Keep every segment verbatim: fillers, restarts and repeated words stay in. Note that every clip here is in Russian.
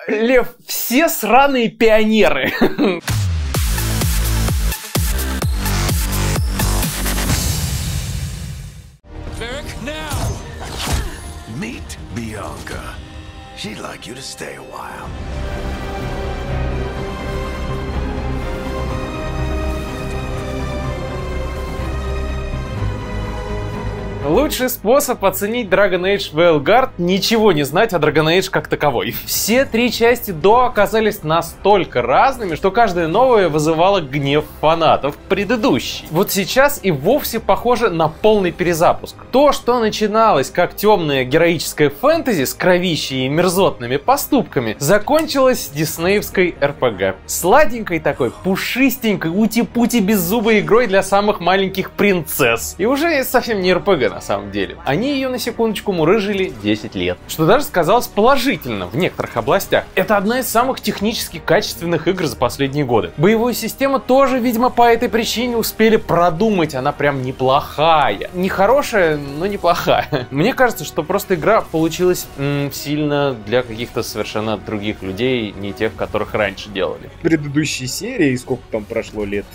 Лев, все сраные пионеры. Meet Bianca. She'd like you to stay a while. Лучший способ оценить Dragon Age Veilguard — ничего не знать о Dragon Age как таковой. Все три части до оказались настолько разными, что каждая новая вызывала гнев фанатов предыдущей. Вот сейчас и вовсе похоже на полный перезапуск. То, что начиналось как темное героическое фэнтези с кровищей и мерзотными поступками, закончилось диснеевской эр пэ гэ. Сладенькой такой, пушистенькой, ути-пути беззубой игрой для самых маленьких принцесс. И уже совсем не эр пэ гэ на самом деле. Они ее на секундочку мурыжили десять лет. Что даже сказалось положительно в некоторых областях. Это одна из самых технически качественных игр за последние годы. Боевую систему тоже, видимо, по этой причине успели продумать. Она прям неплохая. Не хорошая, но неплохая. Мне кажется, что просто игра получилась м, сильно для каких-то совершенно других людей, не тех, которых раньше делали. Предыдущие серии, сколько там прошло лет?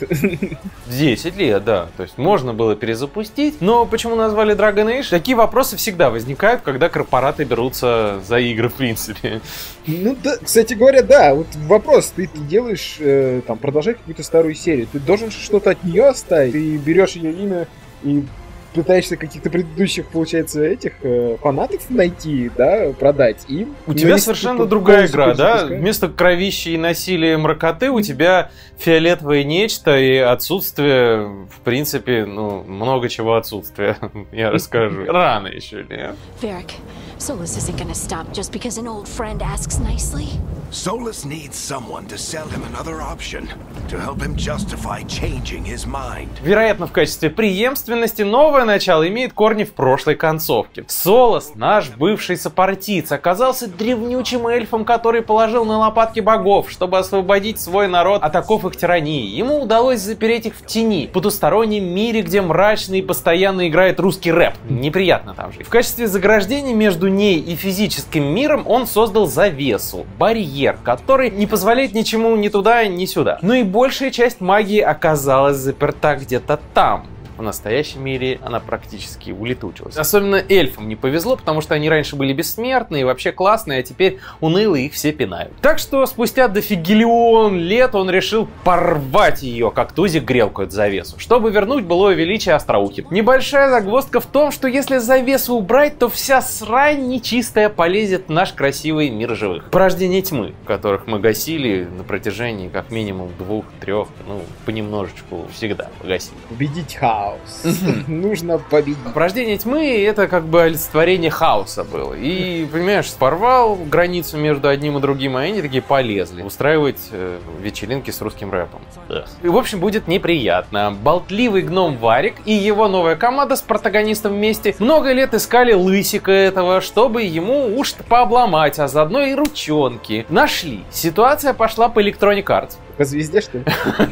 десять лет, да. То есть можно было перезапустить, но почему назвали Dragon Age? Такие вопросы всегда возникают, когда корпораты берутся за игры, в принципе. Ну да, кстати говоря, да, вот вопрос, ты, ты делаешь, э, там, продолжать какую-то старую серию, ты должен что-то от нее оставить, ты берешь ее имя и пытаешься каких-то предыдущих, получается, этих э, фанатов найти, да, продать им. У тебя совершенно другая игра, да? Вместо кровищи и насилия мракоты у тебя фиолетовое нечто и отсутствие, в принципе, ну, много чего отсутствия. Я расскажу. Рано еще, нет? Varric, Solas isn't gonna stop just because an old friend asks nicely. Solas needs someone to sell him another option, to help him justify changing his mind. Вероятно, в качестве преемственности новое начало имеет корни в прошлой концовке. Солос, наш бывший сопартиец, оказался древнючим эльфом, который положил на лопатки богов, чтобы освободить свой народ от оков их тирании. Ему удалось запереть их в тени, в потустороннем мире, где мрачно и постоянно играет русский рэп. Неприятно там жить. В качестве заграждения между ней и физическим миром он создал завесу, барьер, который не позволяет ничему ни туда, ни сюда. Но и большая часть магии оказалась заперта где-то там. В настоящем мире она практически улетучилась. Особенно эльфам не повезло, потому что они раньше были бессмертные и вообще классные, а теперь уныло их все пинают. Так что спустя дофигиллион лет он решил порвать ее, как тузик грелку эту завесу, чтобы вернуть былое величие остроухим. Небольшая загвоздка в том, что если завесу убрать, то вся срань нечистая полезет в наш красивый мир живых. Порождение тьмы, которых мы гасили на протяжении как минимум двух-трех, ну, понемножечку всегда погасили. Убедить хаос. Нужно победить. Порождение тьмы — это как бы олицетворение хаоса было. И, понимаешь, порвал границу между одним и другим, а они такие полезли устраивать э, вечеринки с русским рэпом. И, в общем, будет неприятно. Болтливый гном Варик и его новая команда с протагонистом вместе много лет искали лысика этого, чтобы ему уши пообломать, а заодно и ручонки. Нашли. Ситуация пошла по Electronic Arts. По звезде, что ли?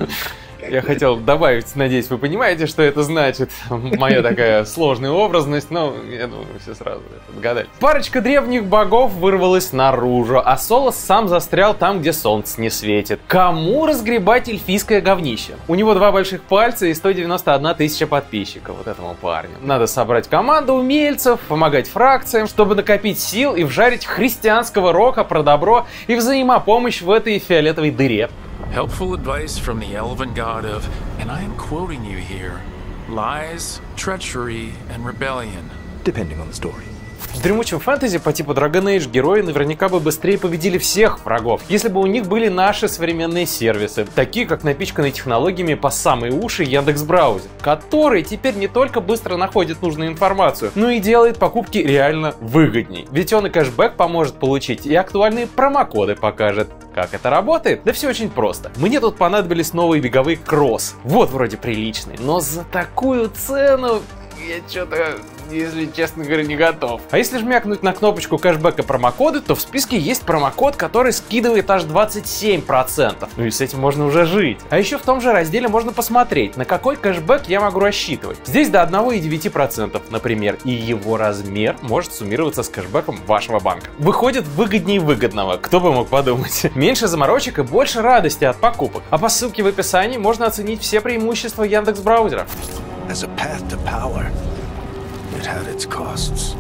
Я хотел добавить, надеюсь, вы понимаете, что это значит. Моя такая сложная образность, но я думаю, все сразу догадались. Парочка древних богов вырвалась наружу, а Солос сам застрял там, где солнце не светит. Кому разгребать эльфийское говнище? У него два больших пальца и сто девяносто одна тысяча подписчиков, вот этому парню. Надо собрать команду умельцев, помогать фракциям, чтобы накопить сил и вжарить христианского рока про добро и взаимопомощь в этой фиолетовой дыре. Helpful advice from the elven god of, and I am quoting you here, lies, treachery, and rebellion. Depending on the story. В дремучем фэнтези по типу Dragon Age герои наверняка бы быстрее победили всех врагов, если бы у них были наши современные сервисы, такие как напичканные технологиями по самые уши Яндекс.Браузер, который теперь не только быстро находит нужную информацию, но и делает покупки реально выгодней. Ведь он и кэшбэк поможет получить, и актуальные промокоды покажет. Как это работает? Да все очень просто. Мне тут понадобились новые беговые кросс. Вот вроде приличные, но за такую цену я что-то если честно говоря, не готов. А если жмякнуть на кнопочку кэшбэка промокоды, то в списке есть промокод, который скидывает аж двадцать семь процентов. Ну и с этим можно уже жить. А еще в том же разделе можно посмотреть, на какой кэшбэк я могу рассчитывать. Здесь до одного целых девяти десятых процента, например, и его размер может суммироваться с кэшбэком вашего банка. Выходит выгоднее выгодного, кто бы мог подумать. Меньше заморочек и больше радости от покупок. А по ссылке в описании можно оценить все преимущества Яндекс.Браузера. As a path to power, it had its costs.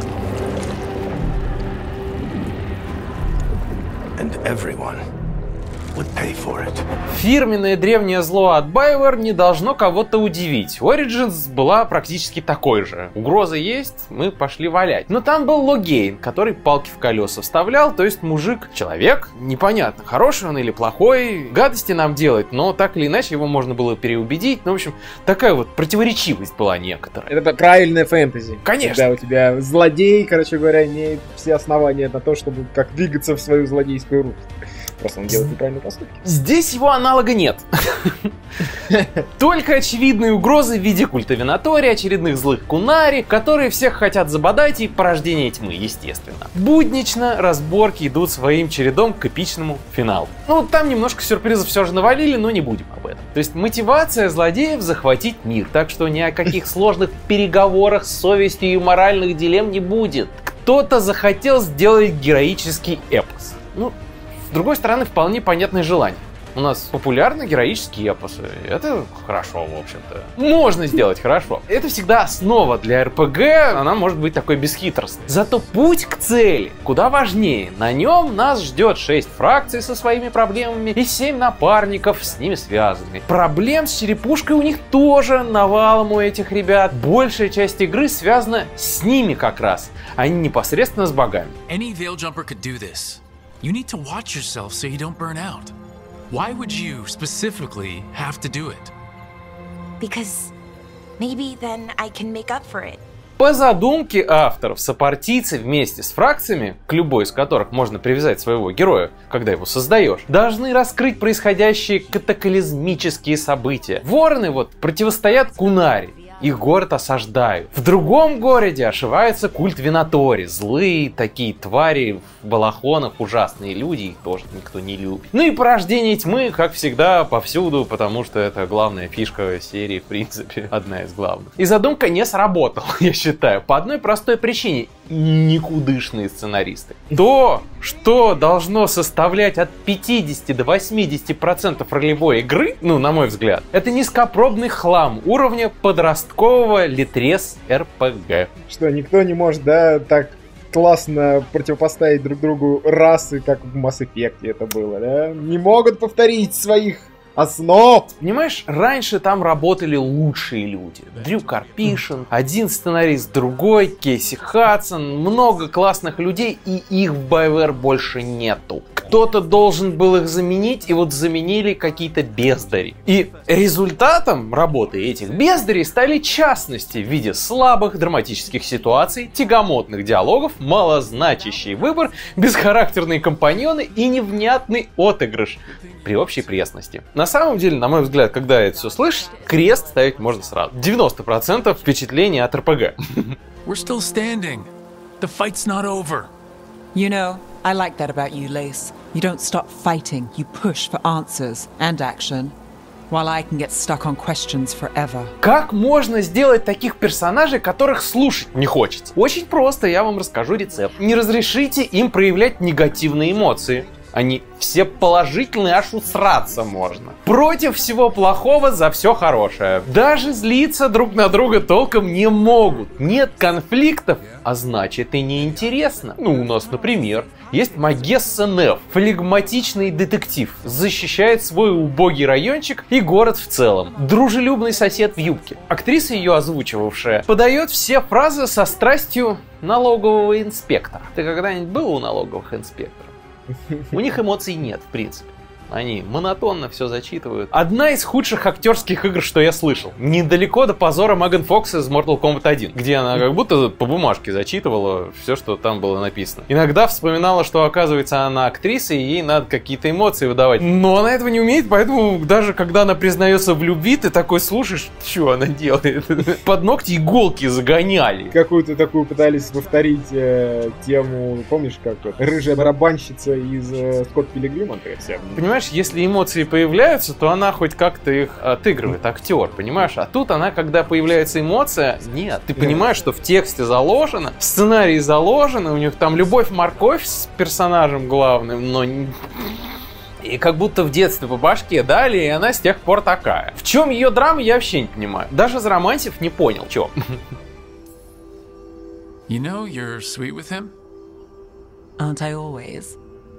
And everyone would pay for it. Фирменное древнее зло от BioWare не должно кого-то удивить. Origins была практически такой же. Угроза есть, мы пошли валять. Но там был Логейн, который палки в колеса вставлял, то есть мужик, человек, непонятно, хороший он или плохой, гадости нам делает, но так или иначе его можно было переубедить. Ну, в общем, такая вот противоречивость была некоторая. Это правильная фэнтези. Конечно. Когда у тебя злодей, короче говоря, имеет все основания на то, чтобы как двигаться в свою злодейскую руку. Просто он делает неправильные поступки. Здесь его аналога нет. Только очевидные угрозы в виде культа Винатори, очередных злых кунари, которые всех хотят забодать, и порождение тьмы, естественно. Буднично разборки идут своим чередом к эпичному финалу. Ну, там немножко сюрпризов все же навалили, но не будем об этом. То есть мотивация злодеев захватить мир, так что ни о каких сложных переговорах с совестью и моральных дилемм не будет. Кто-то захотел сделать героический эпос. Ну, с другой стороны, вполне понятное желание. У нас популярны героические эпосы. Это хорошо, в общем-то. Можно сделать хорошо. Это всегда основа для эр пэ гэ. Она может быть такой бесхитростной. Зато путь к цели куда важнее. На нем нас ждет шесть фракций со своими проблемами и семь напарников с ними связанных. Проблем с черепушкой у них тоже навалом у этих ребят. Большая часть игры связана с ними как раз, а не непосредственно с богами. Any Veil-Jumper could do this. You need to watch yourself so you don't burn out. Why would you specifically have to do it? Because maybe then I can make up for it. По задумке авторов, сопартийцы вместе с фракциями, к любой из которых можно привязать своего героя, когда его создаешь, должны раскрыть происходящие катаклизмические события. Вороны вот противостоят кунари. Их город осаждают. В другом городе ошивается культ Винатори. Злые такие твари в балахонах, ужасные люди, их тоже никто не любит. Ну и порождение тьмы, как всегда, повсюду, потому что это главная фишка серии, в принципе, одна из главных. И задумка не сработала, я считаю, по одной простой причине. Никудышные сценаристы. То, что должно составлять от пятидесяти до восьмидесяти процентов ролевой игры, ну, на мой взгляд, это низкопробный хлам уровня подросткового литрес эр пэ гэ. Что, никто не может, да, так классно противопоставить друг другу расы, как в Mass Effect это было, да? Не могут повторить своих основ. Понимаешь, раньше там работали лучшие люди. Дрю Карпишин, один сценарист, другой, Кейси Хадсон, много классных людей, и их в BioWare больше нету. Кто-то должен был их заменить, и вот заменили какие-то бездари. И результатом работы этих бездарей стали частности в виде слабых драматических ситуаций, тягомотных диалогов, малозначащий выбор, бесхарактерные компаньоны и невнятный отыгрыш при общей пресности. На самом деле, на мой взгляд, когда это все слышишь, крест ставить можно сразу. девяносто процентов впечатления от эр пэ гэ. We're still standing. The fight's not over. You know, I like that about you, Lace. You don't stop fighting, you push for answers and action, while I can get stuck on questions forever. Как можно сделать таких персонажей, которых слушать не хочется? Очень просто, я вам расскажу рецепт. Не разрешите им проявлять негативные эмоции. Они все положительные, аж усраться можно. Против всего плохого за все хорошее. Даже злиться друг на друга толком не могут. Нет конфликтов, а значит и неинтересно. Ну, у нас, например, есть Магесса Неф, флегматичный детектив. Защищает свой убогий райончик и город в целом. Дружелюбный сосед в юбке. Актриса, ее озвучивавшая, подает все фразы со страстью налогового инспектора. Ты когда-нибудь был у налоговых инспекторов? У них эмоций нет, в принципе. Они монотонно все зачитывают. Одна из худших актерских игр, что я слышал. Недалеко до позора Меган Фокс из Mortal Kombat один, где она как будто по бумажке зачитывала все, что там было написано. Иногда вспоминала, что, оказывается, она актриса, и ей надо какие-то эмоции выдавать. Но она этого не умеет, поэтому даже когда она признается в любви, ты такой слушаешь, что она делает. Под ногти иголки загоняли. Какую-то такую пытались повторить э, тему, помнишь, как это, рыжая барабанщица из э, Скотт Пилигрима? Понимаешь, если эмоции появляются, то она хоть как-то их отыгрывает, актер, понимаешь? А тут она, когда появляется эмоция, нет, ты понимаешь, что в тексте заложено, в сценарии заложено, у них там любовь-морковь с персонажем главным, но... И как будто в детстве по башке дали, и она с тех пор такая. В чем ее драма, я вообще не понимаю. Даже Заромантьев не понял, в чем. You know you're sweet with him? Aren't I always?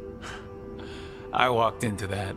I walked into that.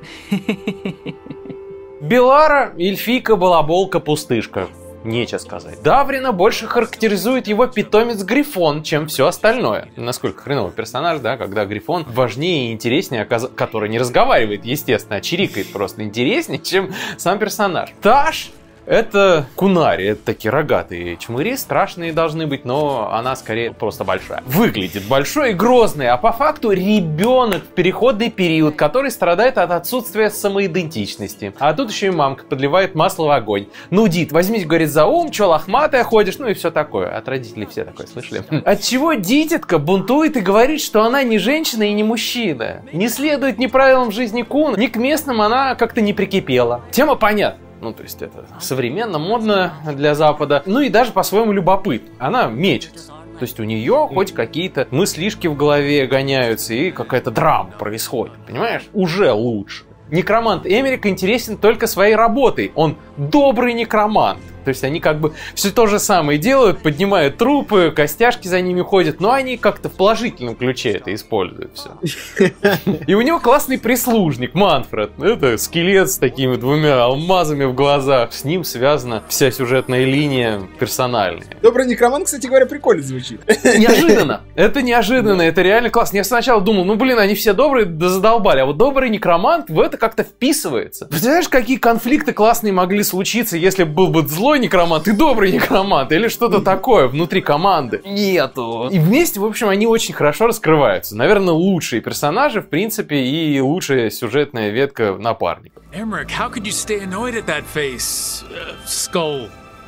Белара, эльфийка, балаболка, пустышка. Нечего сказать. Даврина больше характеризует его питомец Грифон, чем все остальное. Насколько хреновый персонаж, да, когда Грифон важнее и интереснее, который не разговаривает, естественно, а чирикает просто интереснее, чем сам персонаж. Таш — это кунари, это такие рогатые чмыри, страшные должны быть, но она скорее просто большая. Выглядит большой и грозный, а по факту ребенок в переходный период, который страдает от отсутствия самоидентичности. А тут еще и мамка подливает масло в огонь. Нудит, возьмите, говорит, за ум, че лохматая ходишь, ну и все такое. От родителей все такое слышали. Отчего дитятка бунтует и говорит, что она не женщина и не мужчина. Не следует ни правилам жизни Куна, ни к местным она как-то не прикипела. Тема понятна. Ну, то есть это современно, модно для Запада. Ну и даже по-своему любопытно. Она мечется. То есть у нее хоть какие-то мыслишки в голове гоняются и какая-то драма происходит. Понимаешь? Уже лучше. Некромант Эмерик интересен только своей работой. Он добрый некромант. То есть они как бы все то же самое делают, поднимают трупы, костяшки за ними ходят, но они как-то в положительном ключе это используют все. И у него классный прислужник, Манфред. Это скелет с такими двумя алмазами в глазах. С ним связана вся сюжетная линия персональная. Добрый некромант, кстати говоря, прикольно звучит. Неожиданно. Это неожиданно, это реально классно. Я сначала думал, ну блин, они все добрые, да задолбали. А вот добрый некромант в это как-то вписывается. Представляешь, какие конфликты классные могли случиться, если был бы злой некромант и добрый некромант, или что-то такое внутри команды. Нету. И вместе, в общем, они очень хорошо раскрываются. Наверное, лучшие персонажи, в принципе, и лучшая сюжетная ветка напарников. Emmerich, how could you stay annoyed at that face? Uh, skull.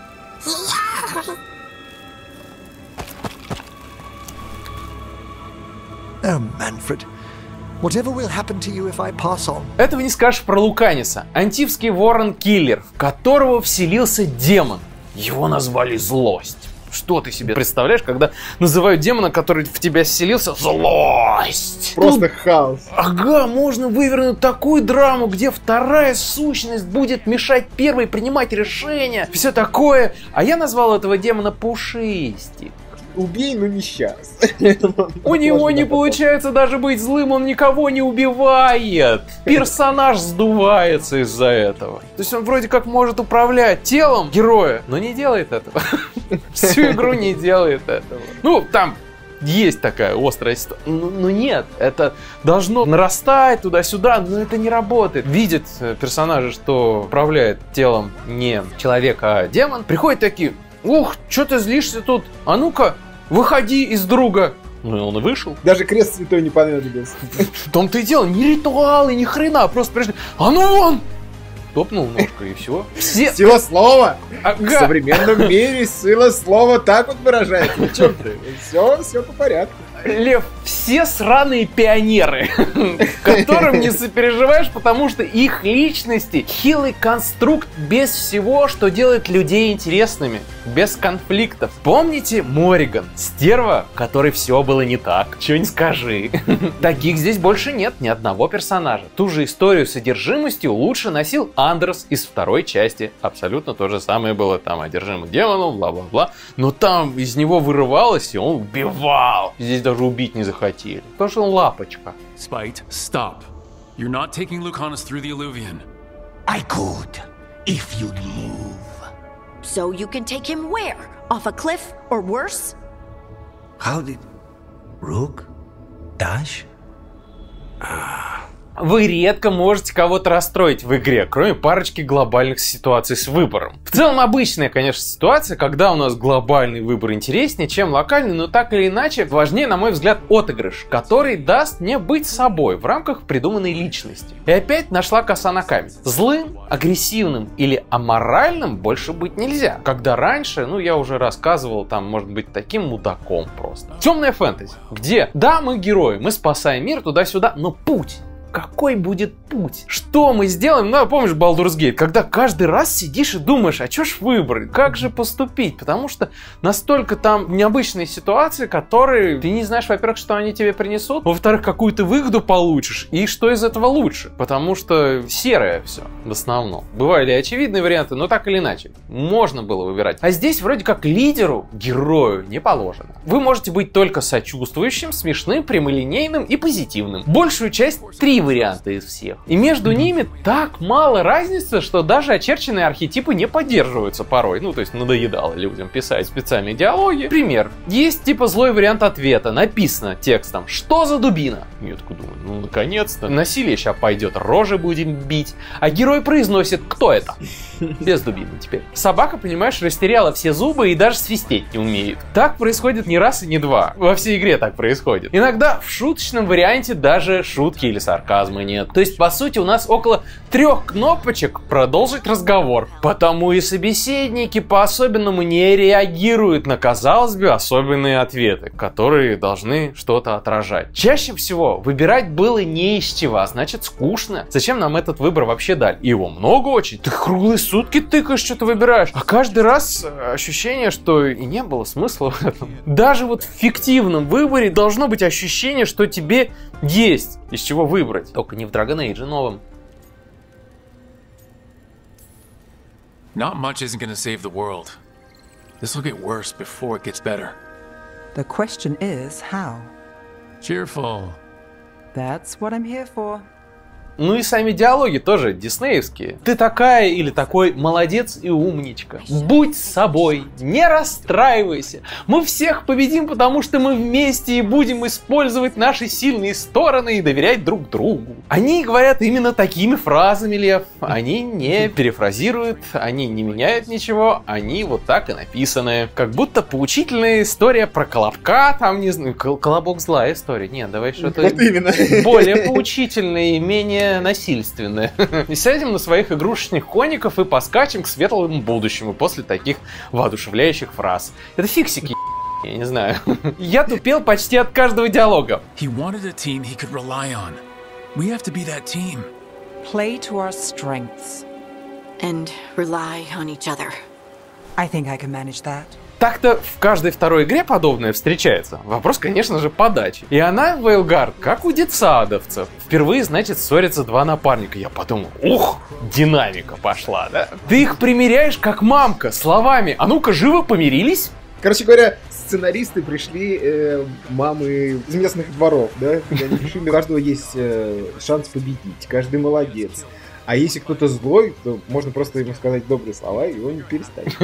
Oh, Manfred. Whatever will happen to you if I pass on? Этого не скажешь про Луканиса. Антивский ворон-киллер, в которого вселился демон. Его назвали Злость. Что ты себе представляешь, когда называют демона, который в тебя вселился, Злость? Просто Тут... хаос. Ага, можно вывернуть такую драму, где вторая сущность будет мешать первой принимать решения. Все такое. А я назвал этого демона Пушистик. Убей, но не сейчас. У него не получается даже быть злым, он никого не убивает. Персонаж сдувается из-за этого. То есть он вроде как может управлять телом героя, но не делает этого. Всю игру не делает этого. Ну, там есть такая острая ситуация. Ну, ну нет, это должно нарастать туда-сюда, но это не работает. Видит персонажа, что управляет телом не человек, а демон, приходят такие: ух, что ты злишься тут? А ну-ка, выходи из друга. Ну и он и вышел. Даже крест святой не понадобился. В том-то и дело, не ритуалы, ни хрена, просто пришли. А ну вон! Топнул ножкой и все. Все... Сила слова. Ага. В современном мире сила слова так вот выражается. Ну что ты? Все, все по порядку. Лев, все сраные пионеры, которым не сопереживаешь, потому что их личности хилый конструкт без всего, что делает людей интересными, без конфликтов. Помните Морриган, стерва, которой все было не так? Че не скажи. Таких здесь больше нет, ни одного персонажа. Ту же историю с одержимостью лучше носил Андерс из второй части. Абсолютно то же самое было там, одержимый демоном, бла-бла-бла. Но там из него вырывалось, и он убивал. Здесь даже даже убить не захотели. Потому что он лапочка. Spite, stop. You're not taking Lucanus through the Illuvian. I could, if you'd move. So you can take him where? Off a cliff or worse? How did... Rook? Dash? Ah, Вы редко можете кого-то расстроить в игре, кроме парочки глобальных ситуаций с выбором. В целом обычная, конечно, ситуация, когда у нас глобальный выбор интереснее, чем локальный, но так или иначе важнее, на мой взгляд, отыгрыш, который даст мне быть собой в рамках придуманной личности. И опять нашла коса на камень. Злым, агрессивным или аморальным больше быть нельзя. Когда раньше, ну я уже рассказывал, там может быть таким мудаком просто. Темная фэнтези, где, да, мы герои, мы спасаем мир туда-сюда, но путь. Какой будет путь? Что мы сделаем? Ну, помнишь Baldur's Gate, когда каждый раз сидишь и думаешь, а что ж выбрать? Как же поступить? Потому что настолько там необычные ситуации, которые ты не знаешь, во-первых, что они тебе принесут, во-вторых, какую ты выгоду получишь, и что из этого лучше. Потому что серое все в основном. Бывали очевидные варианты, но так или иначе. Можно было выбирать. А здесь вроде как лидеру, герою не положено. Вы можете быть только сочувствующим, смешным, прямолинейным и позитивным. Большую часть три варианта из всех. И между ними так мало разницы, что даже очерченные архетипы не поддерживаются порой. Ну, то есть надоедало людям писать специальные диалоги. Пример. Есть типа злой вариант ответа. Написано текстом: «Что за дубина?» Я такой думаю, ну наконец-то. Насилие сейчас пойдет, рожи будем бить. А герой произносит: «Кто это?» Без дубины теперь. Собака, понимаешь, растеряла все зубы и даже свистеть не умеет. Так происходит не раз и не два. Во всей игре так происходит. Иногда в шуточном варианте даже шутки или сарказма нет. То есть, по сути, у нас около трех кнопочек «Продолжить разговор». Потому и собеседники по-особенному не реагируют на, казалось бы, особенные ответы, которые должны что-то отражать. Чаще всего выбирать было не из чего, а значит скучно. Зачем нам этот выбор вообще дали? Его много очень. Ты круглые сутки тыкаешь, что-то выбираешь. А каждый раз ощущение, что и не было смысла в этом. Даже вот в фиктивном выборе должно быть ощущение, что тебе есть из чего выбрать. Только не в Dragon Age новом. Not much isn't gonna save the world. This will get worse before it gets better. The question is how. Cheerful. That's what I'm here for. Ну и сами диалоги тоже диснеевские. Ты такая или такой молодец и умничка. Будь собой, не расстраивайся. Мы всех победим, потому что мы вместе и будем использовать наши сильные стороны и доверять друг другу. Они говорят именно такими фразами, Лев. Они не перефразируют, они не меняют ничего, они вот так и написаны. Как будто поучительная история про Колобка, там, не знаю, Колобок злая история. Нет, давай что-то вот именно. Более поучительное и менее насильственное. И сядем на своих игрушечных коников и поскачем к светлому будущему после таких воодушевляющих фраз. Это фиксики, я не знаю. Я тупел почти от каждого диалога. He wanted a team he could rely on. We have to be that team. Play to our strengths. And rely on each other. I think I can manage that. Так-то в каждой второй игре подобное встречается. Вопрос, конечно же, подачи. И она, Вейлгард, как у детсадовцев. Впервые, значит, ссорятся два напарника. Я подумал, ух, динамика пошла, да? Ты их примеряешь как мамка, словами: «А ну-ка, живо помирились?» Короче говоря, сценаристы пришли, э, мамы из местных дворов, да? Они решили, у каждого есть э, шанс победить, каждый молодец. А если кто-то злой, то можно просто ему сказать добрые слова, и он не перестанет.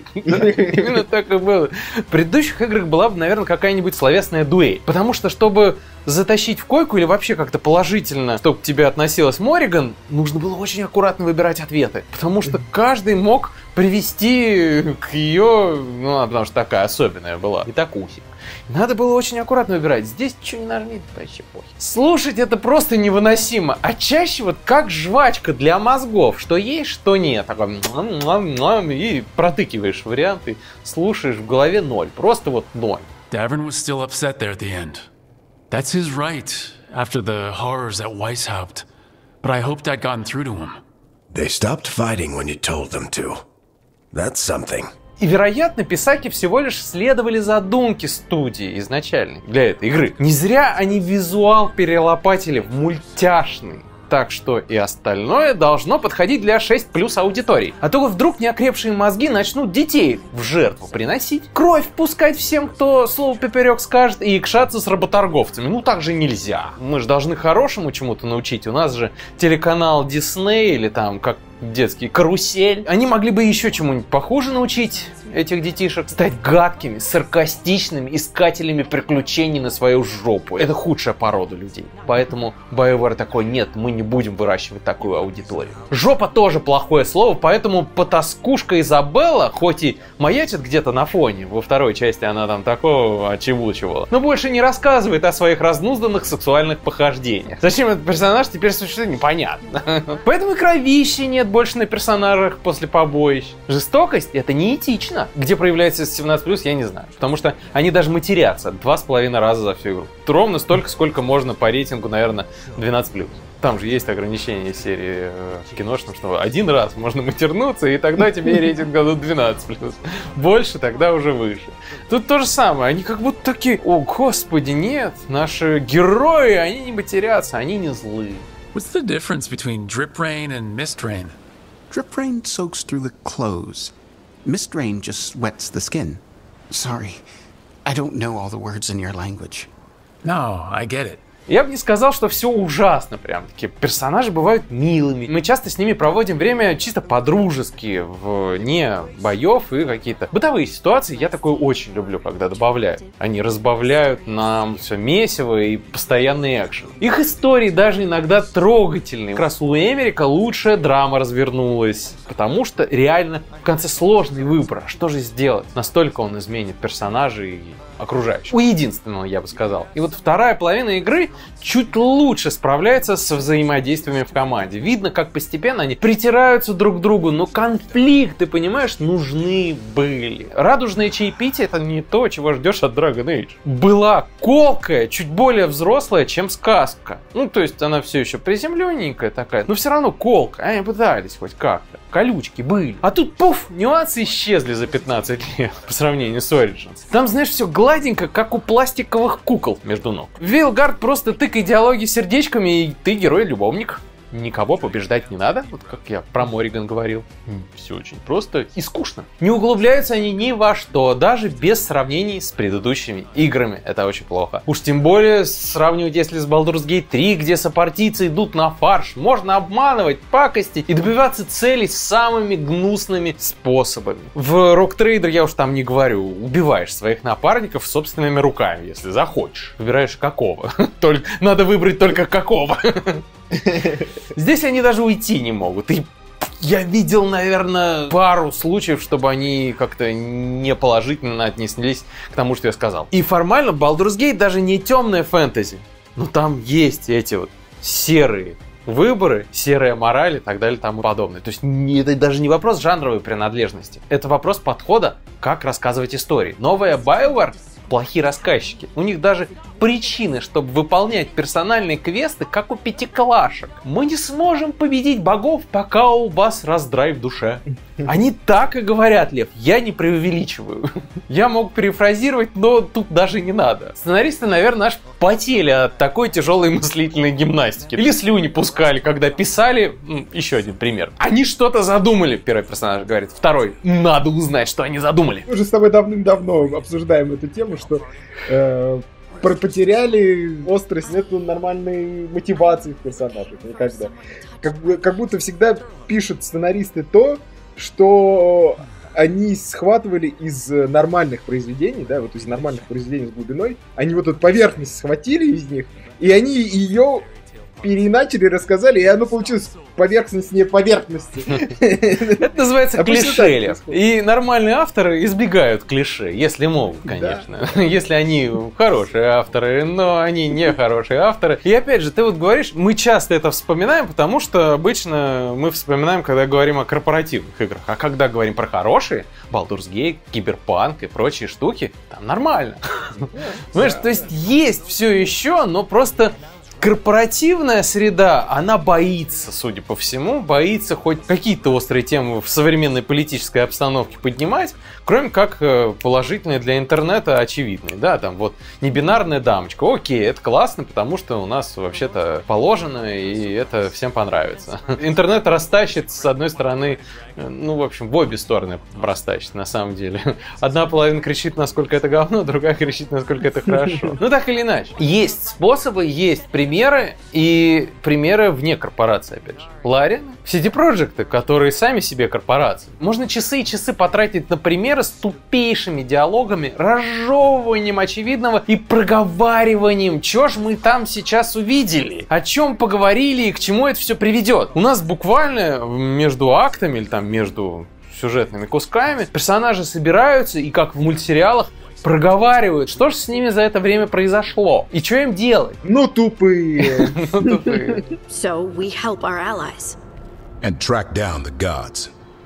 Именно так и было. В предыдущих играх была бы, наверное, какая-нибудь словесная дуэль. Потому что, чтобы затащить в койку или вообще как-то положительно, чтобы к тебе относилась Морриган, нужно было очень аккуратно выбирать ответы. Потому что каждый мог привести к ее... Ну, она потому что такая особенная была. И так ухи. Надо было очень аккуратно выбирать. Здесь что не нажми, вообще похер. Слушать это просто невыносимо. А чаще вот как жвачка для мозгов. Что есть, что нет. Такой... И протыкиваешь варианты. Слушаешь, в голове ноль. Просто вот ноль. Davern was still upset there at the end. That's his right, after the horrors at Weishaupt. But I hoped I'd gotten through to him. They stopped fighting when you told them to. That's something. И, вероятно, писаки всего лишь следовали задумке студии изначальной для этой игры. Не зря они визуал перелопатили в мультяшный. Так что и остальное должно подходить для шесть плюс аудиторий. А то вдруг неокрепшие мозги начнут детей в жертву приносить, кровь пускать всем, кто слово поперек скажет, и икшаться с работорговцами. Ну так же нельзя. Мы же должны хорошему чему-то научить. У нас же телеканал Disney или там как детский карусель. Они могли бы еще чему-нибудь похуже научить этих детишек. Стать гадкими, саркастичными искателями приключений на свою жопу. Это худшая порода людей. Поэтому BioWare такой: нет, мы не будем выращивать такую аудиторию. Жопа тоже плохое слово, поэтому потаскушка Изабелла, хоть и маячит где-то на фоне, во второй части она там такого очевучивала, но больше не рассказывает о своих разнузданных сексуальных похождениях. Зачем этот персонаж теперь существует, непонятно. Поэтому и кровищи нет больше на персонажах после побоищ. Жестокость — это неэтично. Где проявляется семнадцать плюс, я не знаю. Потому что они даже матерятся два с половиной раза за всю игру. Ровно столько, сколько можно по рейтингу, наверное, двенадцать плюс. Там же есть ограничение серии э, киношном, что один раз можно матернуться, и тогда тебе рейтинг дадут двенадцать плюс. Больше тогда уже выше. Тут то же самое. Они как будто такие: о, господи, нет, наши герои, они не матерятся, они не злые. What's the difference between drip rain and mist rain? Drip rain soaks through the clothes. Mist rain just wets the skin. Sorry, I don't know all the words in your language. No, I get it. Я бы не сказал, что все ужасно прям. Такие персонажи бывают милыми. Мы часто с ними проводим время чисто по-дружески, вне боев и какие-то бытовые ситуации. Я такое очень люблю, когда добавляют. Они разбавляют нам все месиво и постоянный экшен. Их истории даже иногда трогательные. Как раз у Эмерика лучшая драма развернулась. Потому что реально в конце сложный выбор. Что же сделать? Настолько он изменит персонажей и окружающих. У единственного, я бы сказал. И вот вторая половина игры чуть лучше справляется со взаимодействиями в команде. Видно, как постепенно они притираются друг к другу, но конфликты, понимаешь, нужны были. Радужное чаепитие — это не то, чего ждешь от Dragon Age. Была колкая, чуть более взрослая, чем сказка. Ну, то есть она все еще приземленненькая такая, но все равно колка. Они пытались хоть как-то. Колючки были. А тут, пуф, нюансы исчезли за пятнадцать лет по сравнению с Origins. Там, знаешь, все гладенько, как у пластиковых кукол между ног. Veilguard просто тыкай диалоги сердечками, и ты герой-любовник. Никого побеждать не надо, вот как я про Морриган говорил. Все очень просто и скучно. Не углубляются они ни во что, даже без сравнений с предыдущими играми. Это очень плохо. Уж тем более сравнивать, если с Baldur's Gate три, где сопартийцы идут на фарш, можно обманывать, пакости и добиваться целей самыми гнусными способами. В Rock Trader я уж там не говорю. Убиваешь своих напарников собственными руками, если захочешь. Выбираешь какого. Только надо выбрать только какого. Здесь они даже уйти не могут. И я видел, наверное, пару случаев, чтобы они как-то неположительно отнеслись к тому, что я сказал. И формально Baldur's Gate даже не темная фэнтези. Но там есть эти вот серые выборы, серая мораль и так далее и тому подобное. То есть это даже не вопрос жанровой принадлежности. Это вопрос подхода, как рассказывать истории. Новая BioWare — плохие рассказчики. У них даже причины, чтобы выполнять персональные квесты, как у пятиклашек. Мы не сможем победить богов, пока у вас раздрай в душе. Они так и говорят, Лев. Я не преувеличиваю. Я мог перефразировать, но тут даже не надо. Сценаристы, наверное, аж потели от такой тяжелой мыслительной гимнастики. Или слюни пускали, когда писали. Еще один пример. Они что-то задумали, первый персонаж говорит. Второй. Надо узнать, что они задумали. Мы уже с тобой давным-давно обсуждаем эту тему, что э, потеряли острость, нету нормальной мотивации в персонажах никогда. Как, как будто всегда пишут сценаристы то, что они схватывали из нормальных произведений, да, вот из нормальных произведений с глубиной, они вот эту поверхность схватили из них, и они ее переиначили, рассказали, и оно получилось поверхность не поверхности. Это называется клише, Лев. И нормальные авторы избегают клише, если могут, конечно. Если они хорошие авторы, но они не хорошие авторы. И опять же, ты вот говоришь, мы часто это вспоминаем, потому что обычно мы вспоминаем, когда говорим о корпоративных играх. А когда говорим про хорошие, Baldur's Gate, Киберпанк и прочие штуки, там нормально. Понимаешь, то есть есть все еще, но просто корпоративная среда, она боится, судя по всему, боится хоть какие-то острые темы в современной политической обстановке поднимать, кроме как положительные для интернета очевидные, да, там вот небинарная дамочка, окей, это классно, потому что у нас вообще-то положено, и это всем понравится. Интернет растащит, с одной стороны, ну, в общем, в обе стороны растащит, на самом деле. Одна половина кричит, насколько это говно, другая кричит, насколько это хорошо. Ну, так или иначе. Есть способы, есть примеры, примеры и примеры вне корпорации, опять же. Ларин, си ди Projekt, которые сами себе корпорации. Можно часы и часы потратить на примеры с тупейшими диалогами, разжевыванием очевидного и проговариванием, чё ж мы там сейчас увидели, о чем поговорили и к чему это все приведет. У нас буквально между актами или там между сюжетными кусками персонажи собираются и, как в мультсериалах, проговаривают, что же с ними за это время произошло и что им делать. Ну тупые. Ну тупые. So we help our allies. And track down the gods.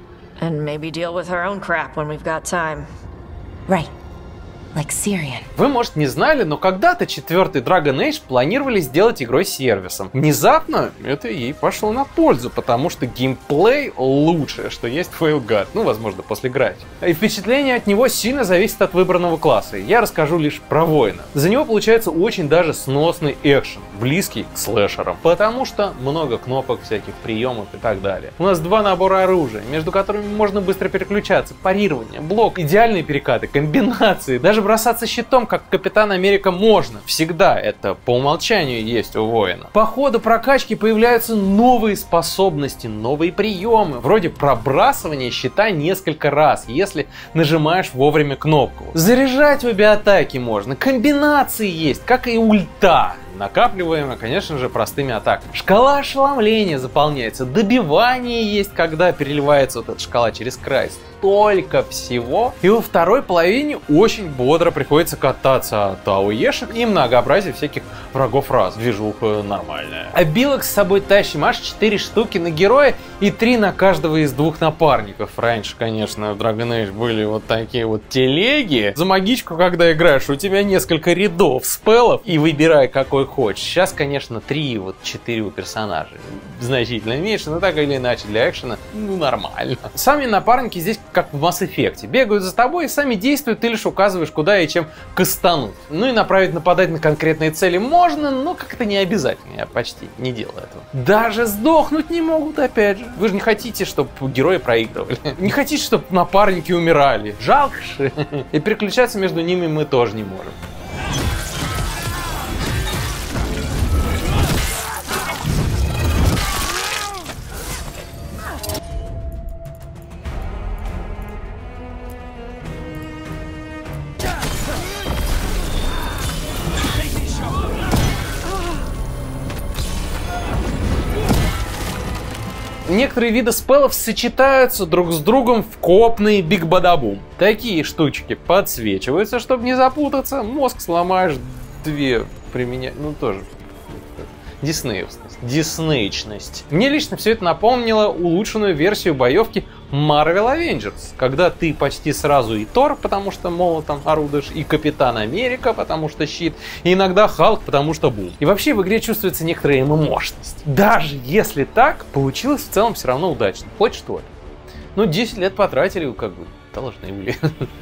And maybe deal with our own crap when we've got time. Right. Like Syrian. Вы, может, не знали, но когда-то четвертый Dragon Age планировали сделать игрой-сервисом. Внезапно это ей пошло на пользу, потому что геймплей лучшее, что есть в Failguard. Ну, возможно, после графики. И впечатление от него сильно зависит от выбранного класса. Я расскажу лишь про воина. За него получается очень даже сносный экшен, близкий к слэшерам. Потому что много кнопок, всяких приемов и так далее. У нас два набора оружия, между которыми можно быстро переключаться. Парирование, блок, идеальные перекаты, комбинации, даже бросаться щитом, как Капитан Америка, можно. Всегда это по умолчанию есть у воина. По ходу прокачки появляются новые способности, новые приемы, вроде пробрасывания щита несколько раз, если нажимаешь вовремя кнопку. Заряжать обе атаки можно, комбинации есть, как и ульта. Накапливаемая, конечно же, простыми атаками. Шкала ошеломления заполняется, добивание есть, когда переливается вот эта шкала через край. Столько всего. И во второй половине очень бодро приходится кататься от АОЕшек и многообразие всяких врагов раз. Движуха нормальная. Обилок с собой тащим аж четыре штуки на героя и три на каждого из двух напарников. Раньше, конечно, в Dragon Age были вот такие вот телеги. За магичку, когда играешь, у тебя несколько рядов спеллов и выбирай, какой хочешь. Сейчас, конечно, три, вот четыре у персонажей. Значительно меньше, но так или иначе для экшена, ну, нормально. Сами напарники здесь как в Mass Effect. Бегают за тобой и сами действуют, ты лишь указываешь, куда и чем кастануть. Ну и направить нападать на конкретные цели можно, но как-то не обязательно. Я почти не делаю этого. Даже сдохнуть не могут, опять же. Вы же не хотите, чтобы герои проигрывали. Не хотите, чтобы напарники умирали. Жалко же. И переключаться между ними мы тоже не можем. Некоторые виды спеллов сочетаются друг с другом в коопный биг-бадабум. Такие штучки подсвечиваются, чтобы не запутаться. Мозг сломаешь, две применять. Ну тоже диснеевскость, диснеечность. Мне лично все это напомнило улучшенную версию боевки Marvel Avengers, когда ты почти сразу и Тор, потому что молотом орудуешь, и Капитан Америка, потому что щит, и иногда Халк, потому что бум. И вообще в игре чувствуется некоторая эмо-мощность. Даже если так, получилось в целом все равно удачно. Хоть что ли. Ну, десять лет потратили, как бы, должны были.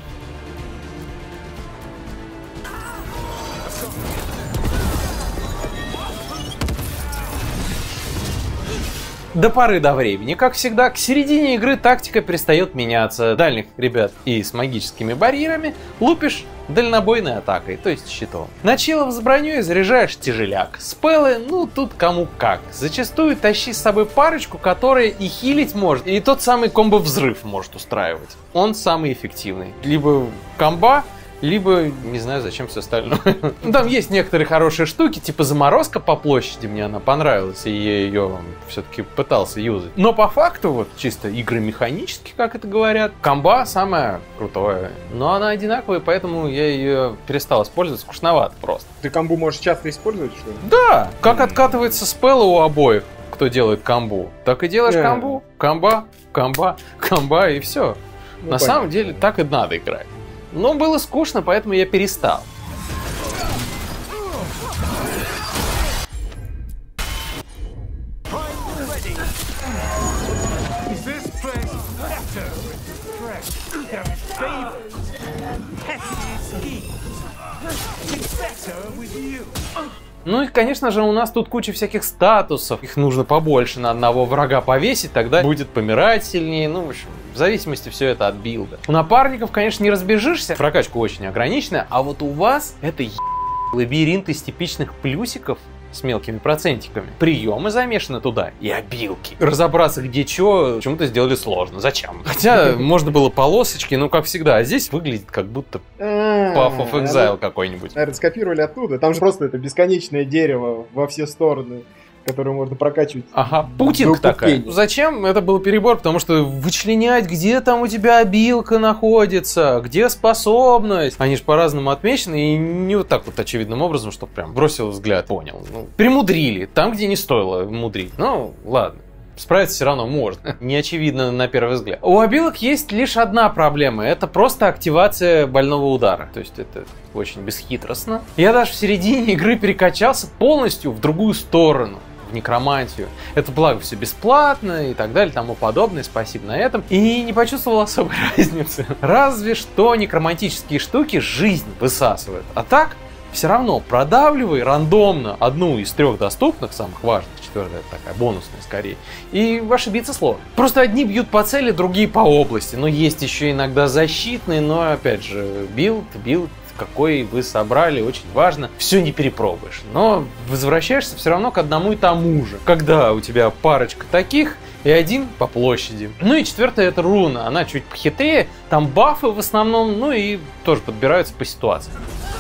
До поры до времени, как всегда, к середине игры тактика перестает меняться. Дальних ребят и с магическими барьерами лупишь дальнобойной атакой, то есть щитом. Началов с броней заряжаешь тяжеляк. Спеллы, ну тут кому как. Зачастую тащи с собой парочку, которая и хилить может, и тот самый комбо-взрыв может устраивать. Он самый эффективный. Либо комба, либо, не знаю, зачем все остальное. Там есть некоторые хорошие штуки, типа заморозка по площади, мне она понравилась, и я ее все-таки пытался юзать. Но по факту, вот чисто игры механически, как это говорят, комба самая крутая. Но она одинаковая, поэтому я ее перестал использовать, скучновато просто. Ты комбу можешь часто использовать, что ли? Да! Как откатывается спеллы у обоих, кто делает комбу, так и делаешь yeah. комбу. Комба, комба, комба, и все. Ну, На понятно. самом деле так и надо играть. Но было скучно, поэтому я перестал. Ну и, конечно же, у нас тут куча всяких статусов. Их нужно побольше на одного врага повесить, тогда будет помирать сильнее. Ну, в общем, в зависимости все это от билда. У напарников, конечно, не разбежишься. Прокачка очень ограниченная. А вот у вас это е... лабиринт из типичных плюсиков с мелкими процентиками. Приемы замешаны туда и обилки. Разобраться, где что, почему-то сделали сложно. Зачем? Хотя можно было полосочки, ну как всегда. А здесь выглядит как будто Path of Exile какой-нибудь. Наверное, скопировали оттуда. Там же просто это бесконечное дерево во все стороны, которую можно прокачивать. Ага, путинг такая. Зачем? Это был перебор, потому что вычленять, где там у тебя обилка находится, где способность. Они же по-разному отмечены, и не вот так вот очевидным образом, что прям бросил взгляд, понял. Ну, перемудрили, там, где не стоило мудрить. Ну, ладно. Справиться все равно можно. Не очевидно на первый взгляд. У обилок есть лишь одна проблема. Это просто активация больного удара. То есть это очень бесхитростно. Я даже в середине игры перекачался полностью в другую сторону. В некромантию. Это благо все бесплатно и так далее, тому подобное, спасибо на этом. И не почувствовал особой разницы. Разве что некромантические штуки жизнь высасывают. А так, все равно продавливай рандомно одну из трех доступных, самых важных, четвертая это такая бонусная скорее, и ошибиться сложно. Просто одни бьют по цели, другие по области. Но есть еще иногда защитные, но опять же, билд, билд, какой вы собрали, очень важно. Все не перепробуешь, но возвращаешься все равно к одному и тому же. Когда у тебя парочка таких и один по площади. Ну и четвертая это руна, она чуть похитрее, там бафы в основном, ну и тоже подбираются по ситуации.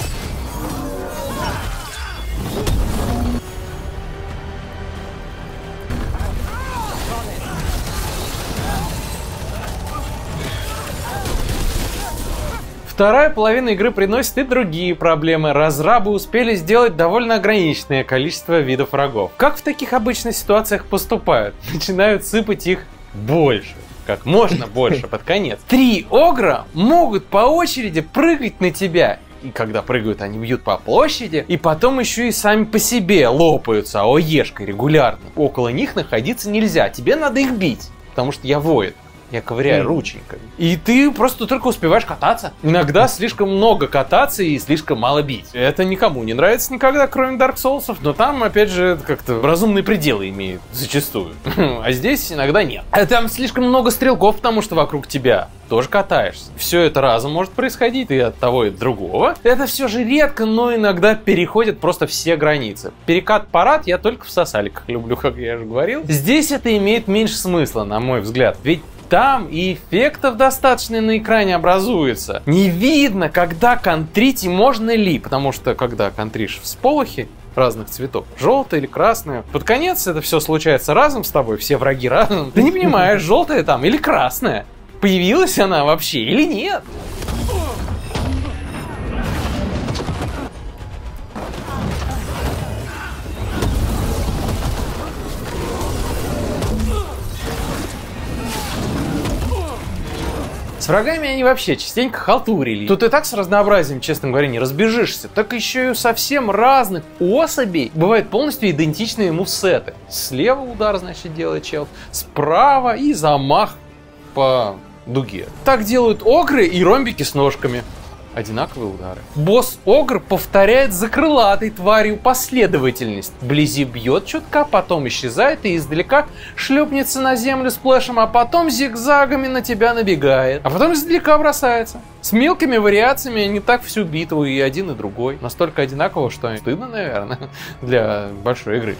Вторая половина игры приносит и другие проблемы. Разрабы успели сделать довольно ограниченное количество видов врагов. Как в таких обычных ситуациях поступают? Начинают сыпать их больше. Как можно больше, под конец. Три огра могут по очереди прыгать на тебя. И когда прыгают, они бьют по площади. И потом еще и сами по себе лопаются АОЕшкой регулярно. Около них находиться нельзя. Тебе надо их бить. Потому что я воин. Я ковыряю mm. рученьками. И ты просто только успеваешь кататься. Иногда слишком много кататься и слишком мало бить. Это никому не нравится никогда, кроме Dark Souls. Но там, опять же, как-то разумные пределы имеют зачастую. А здесь иногда нет. А там слишком много стрелков, потому что вокруг тебя тоже катаешься. Все это разом может происходить и от того, и от другого. Это все же редко, но иногда переходят просто все границы. Перекат-парад я только в сосаликах люблю, как я уже говорил. Здесь это имеет меньше смысла, на мой взгляд. Ведь там и эффектов достаточно на экране образуется. Не видно, когда контрить и можно ли. Потому что, когда контришь всполохи разных цветов, желтое или красное, под конец это все случается разом с тобой, все враги разом. Ты не понимаешь, желтое там или красное. Появилась она вообще или нет? С врагами они вообще частенько халтурили. Тут и так с разнообразием, честно говоря, не разбежишься. Так еще и у совсем разных особей бывают полностью идентичные мувсеты. Слева удар, значит, делает чел, справа и замах по дуге. Так делают огры и ромбики с ножками. Одинаковые удары. Босс-огр повторяет за крылатой тварью последовательность. Вблизи бьет чутка, потом исчезает и издалека шлепнется на землю сплэшем, а потом зигзагами на тебя набегает. А потом издалека бросается. С мелкими вариациями не так всю битву и один, и другой. Настолько одинаково, что стыдно, наверное, для большой игры.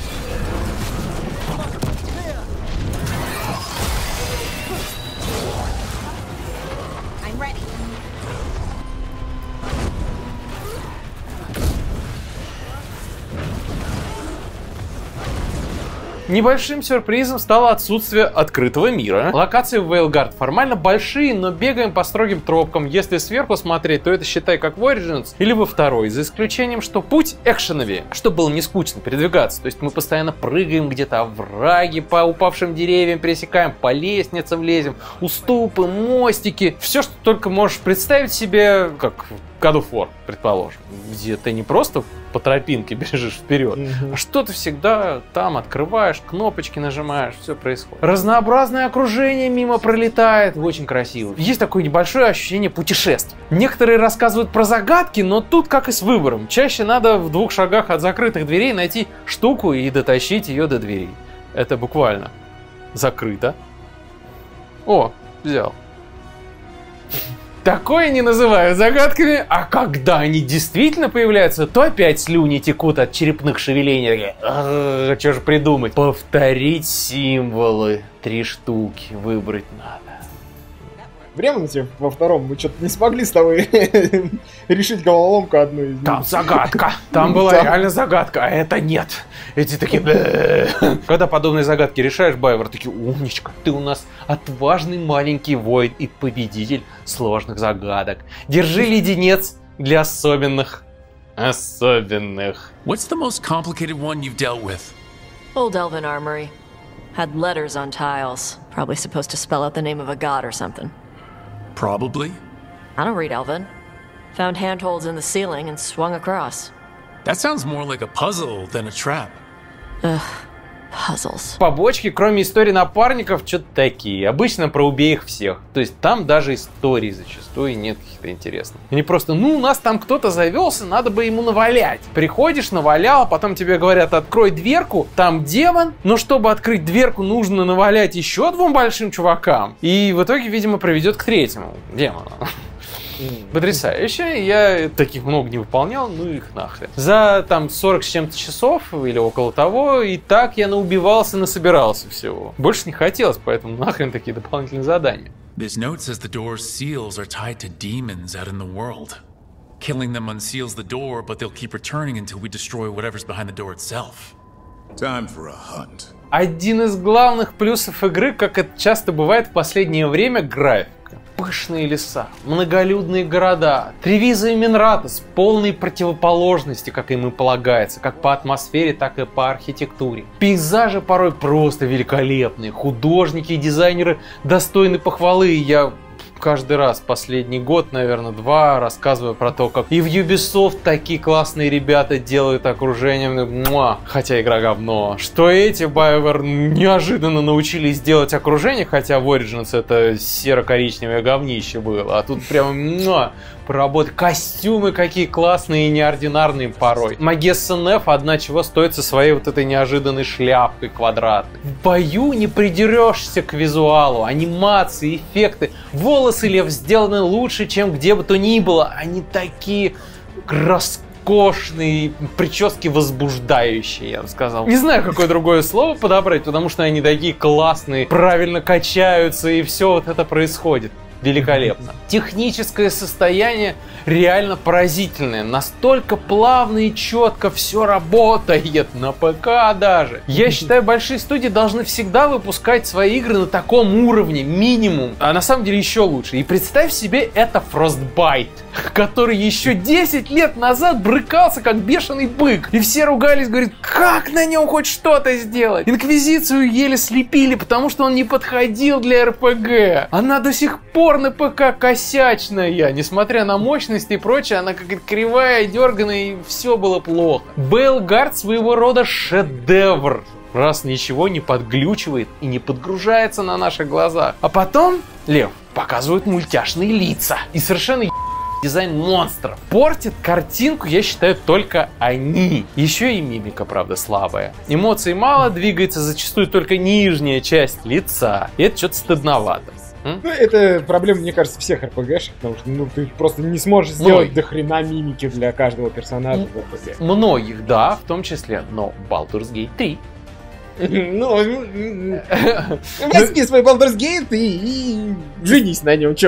Небольшим сюрпризом стало отсутствие открытого мира. Локации в Вейлгард формально большие, но бегаем по строгим тропкам. Если сверху смотреть, то это считай как в Origins или во второй, за исключением, что путь экшеновее, чтобы было не скучно передвигаться. То есть мы постоянно прыгаем где-то овраги по упавшим деревьям, пересекаем, по лестницам лезем, уступы, мостики. Все, что только можешь представить себе, как God of War, предположим, где ты не просто по тропинке бежишь вперед, mm-hmm. а что-то всегда там открываешь, кнопочки нажимаешь, все происходит. Разнообразное окружение мимо пролетает, очень красиво. Есть такое небольшое ощущение путешествия. Некоторые рассказывают про загадки, но тут как и с выбором. Чаще надо в двух шагах от закрытых дверей найти штуку и дотащить ее до дверей. Это буквально – закрыто. О, взял. Такое не называют загадками, а когда они действительно появляются, то опять слюни текут от черепных шевелений. Что же придумать? Повторить символы. Три штуки выбрать надо. В Ремнанте во втором мы что-то не смогли с тобой решить головоломку одну из них. Там загадка. Там была реально загадка, а это нет. Эти такие... Когда подобные загадки решаешь, Байвер такие: умничка, ты у нас отважный маленький воин и победитель сложных загадок. Держи леденец для особенных. Особенных. What's the most complicated one you've dealt with? Old Elven Armory. Had letters on tiles. Probably supposed to spell out the name of a god or something. Probably. I don't read Elven. Found handholds in the ceiling and swung across. That sounds more like a puzzle than a trap. Ugh, puzzles. Побочки, кроме истории напарников, что-то такие. Обычно про убей их всех. То есть там даже истории зачастую нет каких-то интересных. Они просто, ну, у нас там кто-то завелся, надо бы ему навалять. Приходишь, навалял, потом тебе говорят: открой дверку, там демон. Но чтобы открыть дверку, нужно навалять еще двум большим чувакам. И в итоге, видимо, приведет к третьему демону. Потрясающе. Я таких много не выполнял, ну их нахрен. За там сорок с чем-то часов или около того, и так я наубивался, насобирался всего. Больше не хотелось, поэтому нахрен такие дополнительные задания. This note says the door's seals are tied to demons out in the world. Killing them unseals the door, but they'll keep returning until we destroy whatever's behind the door itself. Time for a hunt. Один из главных плюсов игры, как это часто бывает в последнее время, графика. Пышные леса, многолюдные города, Тревиза и Минратос, полные противоположности, как им и полагается, как по атмосфере, так и по архитектуре. Пейзажи порой просто великолепные, художники и дизайнеры достойны похвалы, и я каждый раз последний год, наверное, два, рассказываю про то, как и в Ubisoft такие классные ребята делают окружение. Муа, хотя игра говно. Что эти BioWare неожиданно научились делать окружение, хотя в Origins это серо-коричневое говнище было. А тут прямо муа, поработать. Костюмы какие классные и неординарные порой. Магесса Неф одна чего стоит со своей вот этой неожиданной шляпкой квадратной. В бою не придерешься к визуалу, анимации, эффекты. Волосы Лев сделаны лучше, чем где бы то ни было. Они такие роскошные, прически возбуждающие, я бы сказал. Не знаю, какое другое слово подобрать, потому что они такие классные, правильно качаются, и все вот это происходит. Великолепно. Техническое состояние реально поразительное. Настолько плавно и четко все работает. На ПК даже. Я считаю, большие студии должны всегда выпускать свои игры на таком уровне. Минимум. А на самом деле еще лучше. И представь себе, это Frostbite, который еще десять лет назад брыкался как бешеный бык. И все ругались, говорят, как на нем хоть что-то сделать? Инквизицию еле слепили, потому что он не подходил для эр пэ гэ. Она до сих пор на ПК косячная, несмотря на мощность и прочее, она какая-то кривая, дерганая, и все было плохо. Бейлгард своего рода шедевр, раз ничего не подглючивает и не подгружается на наших глазах. А потом, Лев, показывают мультяшные лица и совершенно дизайн монстров. Портит картинку, я считаю, только они. Еще и мимика, правда, слабая. Эмоций мало, двигается зачастую только нижняя часть лица, и это что-то стыдновато. Ну, это проблема, мне кажется, всех эр пэ гэшек, потому что ну, ты просто не сможешь сделать ну, до хрена мимики для каждого персонажа в эр пэ гэ. Многих, да, в том числе, но Baldur's Gate три. Ну, возьми свой Baldur's Gate и женись на нем, чё?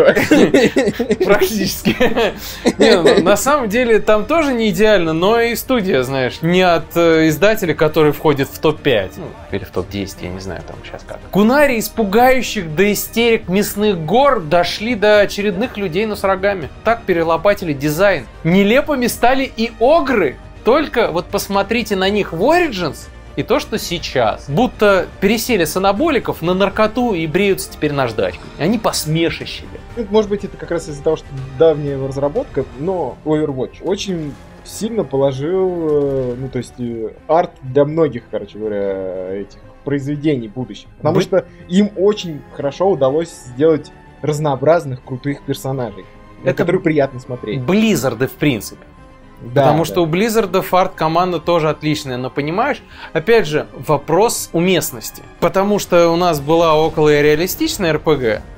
Практически. Не, ну, на самом деле там тоже не идеально, но и студия, знаешь, не от э, издателя, который входит в топ пять, ну, или в топ десять, я не знаю, там сейчас как. Кунари, испугающих до истерик мясных гор, дошли до очередных людей, но с рогами. Так перелопатили дизайн. Нелепыми стали и огры, только вот посмотрите на них в Origins, и то, что сейчас. Будто пересели с анаболиков на наркоту и бреются теперь наждачкой. Они посмешищили. Может быть, это как раз из-за того, что давняя разработка, но Overwatch очень сильно положил, ну, то есть, арт для многих, короче говоря, этих произведений будущих. Потому Бы... что им очень хорошо удалось сделать разнообразных, крутых персонажей, это... на которые приятно смотреть. Близзарды, в принципе. Да, Потому да. что у Blizzard арт-команда тоже отличная, но понимаешь, опять же, вопрос уместности. Потому что у нас была около реалистичная эр пэ гэ,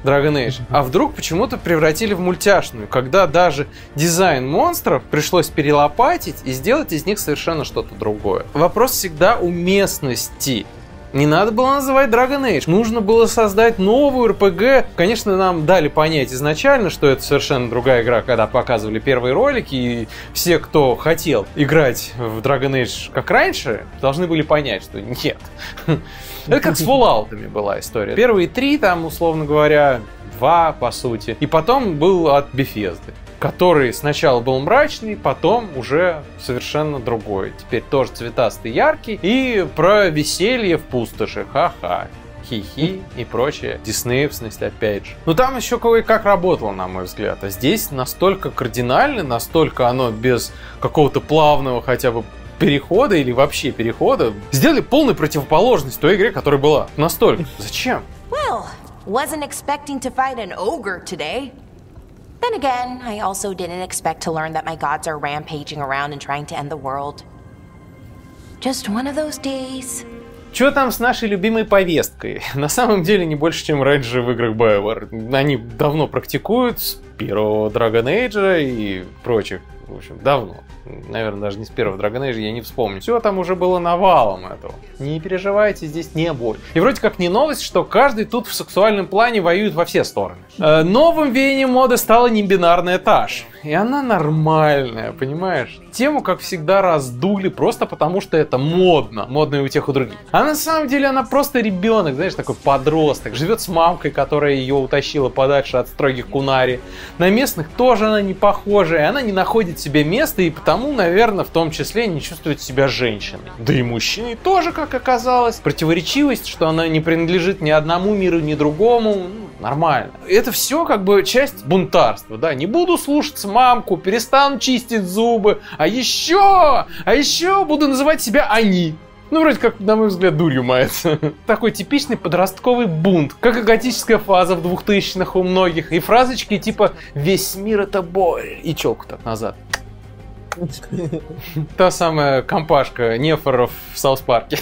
Dragon Age, а вдруг почему-то превратили в мультяшную, когда даже дизайн монстров пришлось перелопатить и сделать из них совершенно что-то другое. Вопрос всегда уместности. Не надо было называть Dragon Age, нужно было создать новую эр пи джи. Конечно, нам дали понять изначально, что это совершенно другая игра, когда показывали первые ролики, и все, кто хотел играть в Dragon Age как раньше, должны были понять, что нет. Это как с Fallout'ами была история. Первые три, там, условно говоря, два, по сути. И потом был от Bethesda, который сначала был мрачный, потом уже совершенно другой. Теперь тоже цветастый, яркий. И про веселье в пустоши. Ха-ха. Хи-хи и прочее. Диснеевсность, опять же. Но там еще кое-как работало, на мой взгляд. А здесь настолько кардинально, настолько оно без какого-то плавного хотя бы перехода или вообще перехода. Сделали полную противоположность той игре, которая была. Настолько. Зачем? Well, wasn't expecting to fight an ogre today. Then again, I also didn't expect to learn that my gods are rampaging around and trying to end the world. Just one of those days. Что там с нашей любимой повесткой? На самом деле не больше, чем раньше в играх BioWare. Они давно практикуют с первого Dragon Age и прочих. В общем, давно. Наверное, даже не с первого Dragon Age, я не вспомню. Все там уже было навалом этого. Не переживайте, здесь не больше. И вроде как не новость, что каждый тут в сексуальном плане воюет во все стороны. Э, новым веянием моды стала небинарная Таш. И она нормальная, понимаешь? Тему, как всегда, раздули просто потому, что это модно. Модно и у тех, и у других. А на самом деле она просто ребенок, знаешь, такой подросток. Живет с мамкой, которая ее утащила подальше от строгих кунари. На местных тоже она не похожа. И она не находит себе места, и потому, наверное, в том числе не чувствует себя женщиной. Да и мужчиной тоже, как оказалось. Противоречивость, что она не принадлежит ни одному миру, ни другому, ну, нормально. Это все как бы часть бунтарства, да. Не буду слушаться мамку, перестану чистить зубы, а еще, а еще буду называть себя они. Ну, вроде как, на мой взгляд, дурью мается. Такой типичный подростковый бунт, как и готическая фаза в двухтысячных у многих, и фразочки типа «Весь мир это боль» и челку так назад. Та самая компашка нефоров в Саус Парке.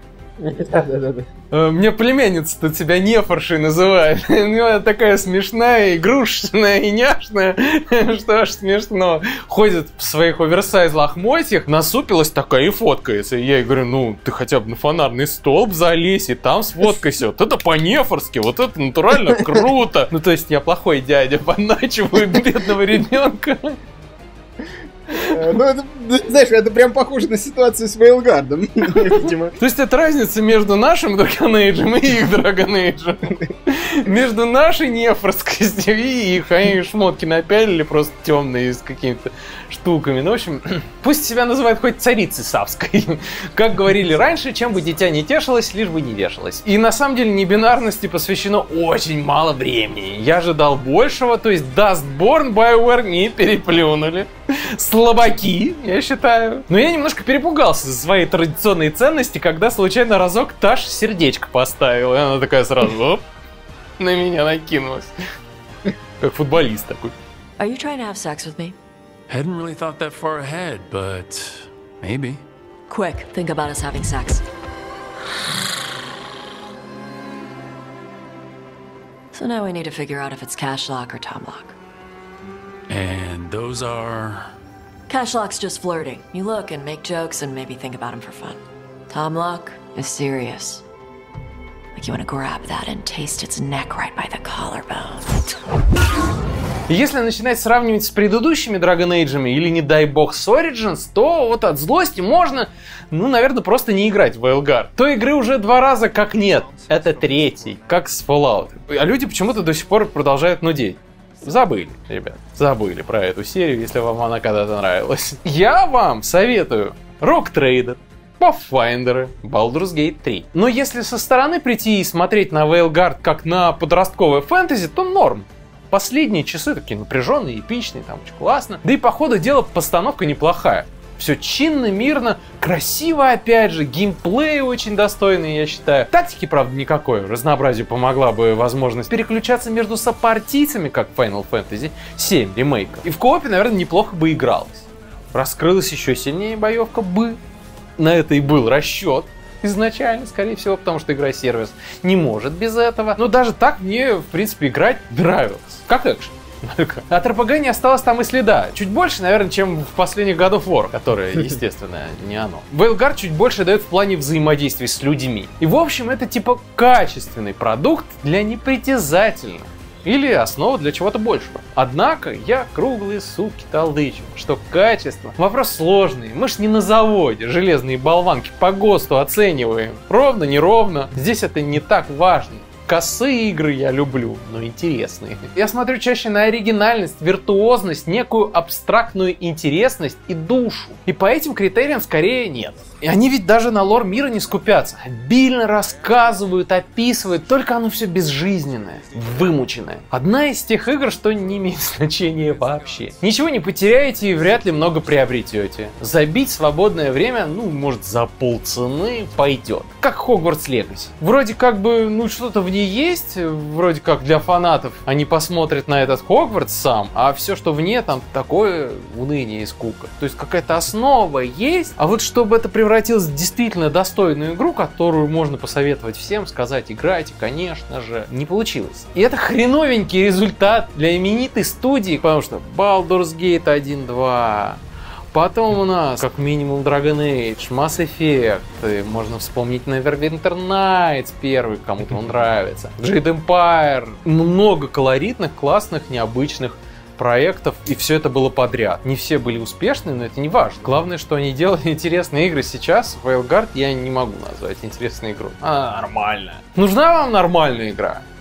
Мне племянница тут тебя нефоршей называет. У нее такая смешная, игрушечная и няшная, что аж смешно. Ходит в своих оверсайз лохмотьях, насупилась такая и фоткается. И я ей говорю, ну, ты хотя бы на фонарный столб залезь и там сфоткайся. Вот это по-нефорски, вот это натурально круто. Ну, то есть я плохой дядя, подначиваю бедного ребенка. Ну, это, знаешь, это прям похоже на ситуацию с Вейлгардом, видимо. То есть это разница между нашим Dragon Age и их Dragon Age. Между нашей нефорскостью и их. Они шмотки напялили просто темные с какими-то штуками. Ну, в общем, пусть себя называют хоть царицей Савской. Как говорили раньше, чем бы дитя не тешилось, лишь бы не вешалось. И на самом деле небинарности посвящено очень мало времени. Я ожидал большего, то есть Dustborn BioWare не переплюнули. Слабаки, я считаю. Но я немножко перепугался за свои традиционные ценности, когда случайно разок Таш сердечко поставила. И она такая сразу оп, на меня накинулась. Как футболист такой. Are you trying to have sex with me? Hadn't really thought that far ahead, but maybe. Quick, think about us having sex. So now we need to figure out if it's Cashlock or Tomlock. And those are... Cashlock's just flirting. You look and make jokes and maybe think about him for fun. Tomlock is serious. Like you want to grab that and taste its neck right by the collarbone. Если начинать сравнивать с предыдущими Dragon Age'ами или, не дай бог, с Origins, то вот от злости можно, ну, наверное, просто не играть в Veilguard. Той игры уже два раза как нет. Это третий, как с Fallout. А люди почему-то до сих пор продолжают нудеть. Забыли, ребят, забыли про эту серию, если вам она когда-то нравилась. Я вам советую Rogue Trader, Pathfinder, Baldur's Gate три. Но если со стороны прийти и смотреть на Veilguard как на подростковое фэнтези, то норм. Последние часы такие напряженные, эпичные, там очень классно. Да и по ходу дела постановка неплохая. Все чинно, мирно, красиво опять же, геймплей очень достойный, я считаю. Тактики, правда, никакой. Разнообразию помогла бы возможность переключаться между сопартийцами, как Final Fantasy семь ремейка. И в коопе, наверное, неплохо бы игралось. Раскрылась еще сильнее боевка бы. На это и был расчет изначально, скорее всего, потому что игра-сервис не может без этого. Но даже так мне, в принципе, играть нравилось. Как экшен. От эр пи джи не осталось там и следа. Чуть больше, наверное, чем в последних God of War, которые, естественно, не оно. Veilguard чуть больше дает в плане взаимодействия с людьми. И, в общем, это типа качественный продукт для непритязательных. Или основа для чего-то большего. Однако я круглые сутки толдычу, что качество — вопрос сложный. Мы ж не на заводе железные болванки по ГОСТу оцениваем. Ровно, неровно. Здесь это не так важно. Косые игры я люблю, но интересные. Я смотрю чаще на оригинальность, виртуозность, некую абстрактную интересность и душу. И по этим критериям скорее нет. И они ведь даже на лор мира не скупятся. Обильно рассказывают, описывают, только оно все безжизненное, вымученное. Одна из тех игр, что не имеет значения вообще. Ничего не потеряете и вряд ли много приобретете. Забить свободное время, ну, может, за полцены пойдет. Как Hogwarts Legacy. Вроде как бы, ну, что-то в ней есть, вроде как для фанатов. Они посмотрят на этот Хогвартс сам, а все, что вне, там такое уныние и скука. То есть какая-то основа есть, а вот чтобы это превратилось в действительно достойную игру, которую можно посоветовать всем, сказать, играйте, конечно же, не получилось. И это хреновенький результат для именитой студии, потому что Baldur's Gate один два, потом у нас, как минимум, Dragon Age, Mass Effect, и можно вспомнить Neverwinter Nights первый, кому-то он нравится, Jade Empire, много колоритных, классных, необычных проектов, и все это было подряд. Не все были успешны, но это не важно. Главное, что они делали интересные игры сейчас. Veilguard я не могу назвать интересной игрой. А, нормальная. Нужна вам нормальная игра?